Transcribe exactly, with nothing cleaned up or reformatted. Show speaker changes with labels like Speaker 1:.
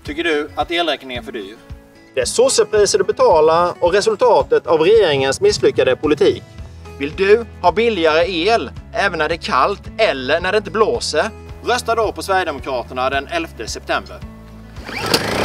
Speaker 1: Tycker du att elräkningen är för dyr?
Speaker 2: Det är sossepriser du betalar och resultatet av regeringens misslyckade politik. Vill du ha billigare el även när det är kallt eller när det inte blåser?
Speaker 1: Rösta då på Sverigedemokraterna den elfte september.